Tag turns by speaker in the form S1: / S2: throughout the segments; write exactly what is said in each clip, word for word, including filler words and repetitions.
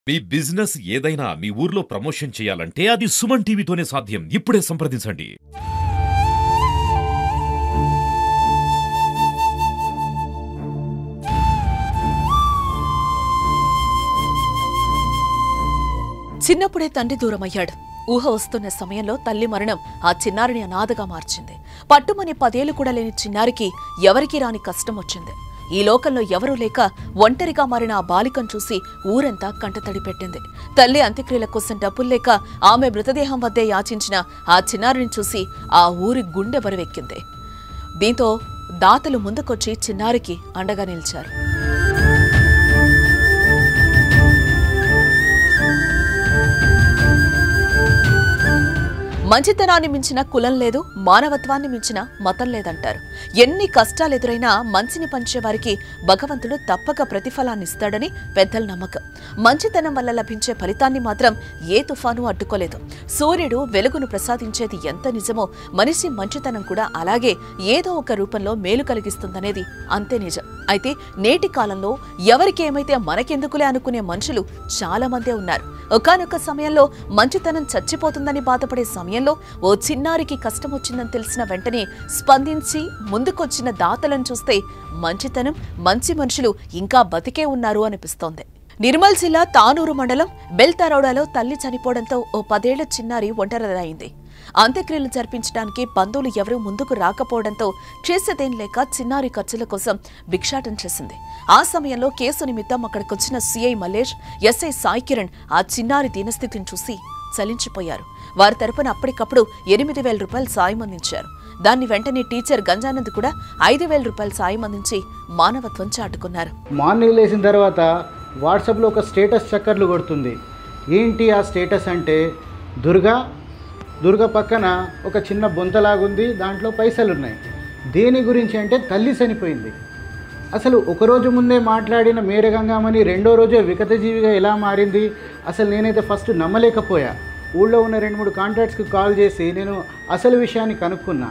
S1: మీ business ఏదైనా మీ ఊర్లో promotion చేయాలంటే అది సుమన్ టీవీతోనే సాధ్యం. ఇప్పుడే సంప్రదించండి.
S2: చిన్నప్పుడే తండ్రి దూరమయ్యాడు. ఊహ వస్తున్న సమయంలో తల్లి మరణం ఆ చిన్నారిని అనాథగా మార్చింది. పట్టుమని పదేళ్లు కూడా లేని చిన్నారికి ఎవరికీ రాని కష్టం వచ్చింది. ఈ లోకంలో ఎవరూ లేక ఒంటరిగా మారిన ఆ బాలికను చూసి ఊరంతా కంటతడి పెట్టింది. తల్లి అంత్యక్రియల కోసం డబ్బులు లేక ఆమె మృతదేహం వద్దే యాచించిన ఆ చిన్నారిని చూసి ఆ ఊరి గుండె బరువెక్కింది. దీంతో దాతలు ముందుకొచ్చి చిన్నారికి అండగా నిలిచారు. మంచితనాన్ని మించిన కులం లేదు, మానవత్వాన్ని మించిన మతం లేదంటారు. ఎన్ని కష్టాలెదురైనా మంచిని పంచేవారికి భగవంతుడు తప్పక ప్రతిఫలాన్ని ఇస్తాడని పెద్దల నమ్మకం. మంచితనం వల్ల లభించే ఫలితాన్ని మాత్రం ఏ తుఫాను అడ్డుకోలేదు. సూర్యుడు వెలుగును ప్రసాదించేది ఎంత నిజమో మనిషి మంచితనం కూడా అలాగే ఏదో ఒక రూపంలో మేలు కలిగిస్తుందనేది అంతే నిజం. అయితే నేటి కాలంలో ఎవరికి ఏమైతే మనకెందుకులే అనుకునే మనుషులు చాలా మందే ఉన్నారు. ఒకానొక సమయంలో మంచితనం చచ్చిపోతుందని బాధపడే సమయంలో ఓ చిన్నారికి కష్టం వచ్చిందని తెలిసిన వెంటనే స్పందించి ముందుకొచ్చిన దాతలను చూస్తే మంచితనం, మంచి మనుషులు ఇంకా బతికే ఉన్నారు అనిపిస్తోంది. నిర్మల్ జిల్లా తానూరు మండలం బెల్తారౌడాలో తల్లి చనిపోవడంతో ఓ పదేళ్ల చిన్నారి ఒంటరిదైంది. అంత్యక్రియలు జరిపించడానికి బంధువులు ఎవరూ ముందుకు రాకపోవడంతో చేసేదేం లేక చిన్నారి ఖర్చుల కోసం భిక్షాటం చేసింది. ఆ సమయంలో కేసు నిమిత్తం అక్కడికొచ్చిన సీఐ మల్లేష్, ఎస్ఐ సాయి కిరణ్ ఆ చిన్నారి దీనస్థితిని చూసి చలించిపోయారు. వారి తరపున అప్పటికప్పుడు ఎనిమిది వేల రూపాయలు సాయం అందించారు. దాన్ని వెంటనే టీచర్ గంజానంద్ కూడా ఐదు వేల రూపాయలు సాయం అందించి మానవత్వం చాటుకున్నారు.
S3: మార్నింగ్ లేచిన తర్వాత వాట్సాప్లో ఒక స్టేటస్ చక్కర్లు కొడుతుంది. ఏంటి ఆ స్టేటస్ అంటే, దుర్గా దుర్గ పక్కన ఒక చిన్న బొంతలాగుంది, దాంట్లో పైసలు ఉన్నాయి. దేని గురించి అంటే తల్లి చనిపోయింది. అసలు ఒకరోజు ముందే మాట్లాడిన మేర గంగామణి రెండో రోజే వికతజీవిగా ఎలా మారింది? అసలు నేనైతే ఫస్ట్ నమ్మలేకపోయా. ఊళ్ళో ఉన్న రెండు మూడు కాంటాక్ట్స్కి కాల్ చేసి నేను అసలు విషయాన్ని కనుక్కున్నా.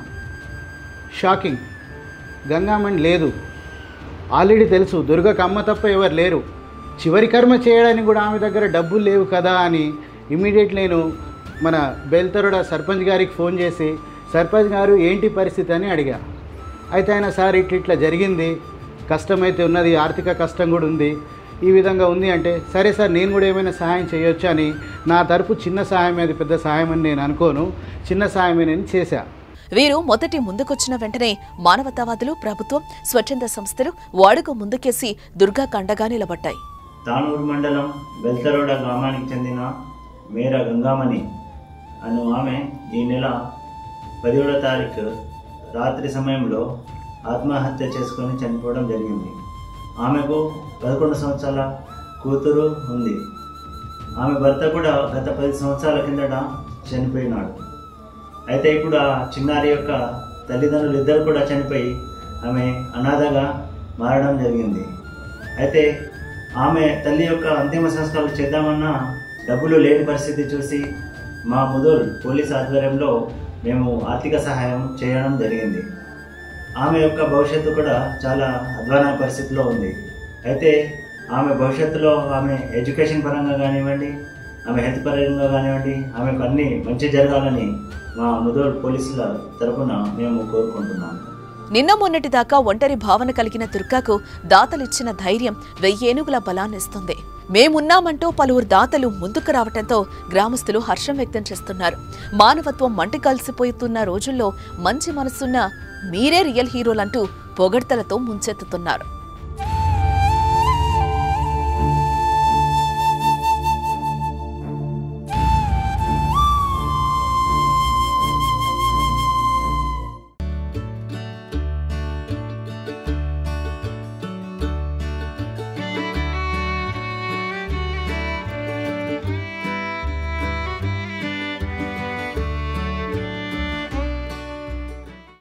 S3: షాకింగ్. గంగామణి లేదు. ఆల్రెడీ తెలుసు దుర్గకు అమ్మ తప్ప ఎవరు లేరు. చివరి కర్మ చేయడానికి కూడా ఆమె దగ్గర డబ్బులు లేవు కదా అని ఇమీడియట్ నేను మన బెల్తరుడ సర్పంచ్ గారికి ఫోన్ చేసి, సర్పంచ్ గారు ఏంటి పరిస్థితి అని అడిగా. అయితే ఆయన, సార్ ఇట్లా ఇట్లా జరిగింది, కష్టమైతే ఉన్నది, ఆర్థిక కష్టం కూడా ఉంది, ఈ విధంగా ఉంది అంటే, సరే సార్ నేను కూడా ఏమైనా సహాయం చేయొచ్చు అని, నా తరపు చిన్న సహాయం అది పెద్ద సహాయం అని నేను అనుకోను, చిన్న సహాయమే నేను చేశా.
S2: వీరు మొదటి ముందుకొచ్చిన వెంటనే మానవతావాదులు, ప్రభుత్వం, స్వచ్ఛంద సంస్థలు వాడుకు ముందుకేసి దుర్గా కండగా నిలబడ్డాయి.
S4: తానూరు మండలం బెల్తరోడ గ్రామానికి చెందిన మేర గంగామణి అను ఆమె ఈ నెల పదిహేడో తారీఖు రాత్రి సమయంలో ఆత్మహత్య చేసుకొని చనిపోవడం జరిగింది. ఆమెకు పదకొండు సంవత్సరాల కూతురు ఉంది. ఆమె భర్త కూడా గత పది సంవత్సరాల కిందట చనిపోయినాడు. అయితే ఇప్పుడు ఆ చిన్నారి యొక్క తల్లిదండ్రులు ఇద్దరు కూడా చనిపోయి ఆమె అనాథగా మారడం జరిగింది. అయితే ఆమె తల్లి యొక్క అంతిమ సంస్కారాలు చేద్దామన్నా డబ్బులు లేని పరిస్థితి చూసి మా ముదూర్ పోలీస్ ఆధ్వర్యంలో మేము ఆర్థిక సహాయం చేయడం జరిగింది. ఆమె యొక్క భవిష్యత్తు కూడా చాలా అధ్వాన పరిస్థితిలో ఉంది. అయితే ఆమె భవిష్యత్తులో ఆమె ఎడ్యుకేషన్ పరంగా కానివ్వండి, ఆమె హెల్త్ పరంగా కానివ్వండి, ఆమెకు అన్ని మంచి జరగాలని మా ముదూర్ పోలీసుల తరఫున మేము కోరుకుంటున్నాము.
S2: నిన్న మొన్నటి దాకా ఒంటరి భావన కలిగిన దుర్గాకు దాతలిచ్చిన ధైర్యం వెయ్యేనుగుల బలాన్నిస్తుంది. మేమున్నామంటూ పలువురు దాతలు ముందుకు రావడంతో గ్రామస్తులు హర్షం వ్యక్తం చేస్తున్నారు. మానవత్వం మంటి కలిసిపోతున్న రోజుల్లో మంచి మనసున్న మీరే రియల్ హీరోలంటూ పొగడ్తలతో ముంచెత్తుతున్నారు.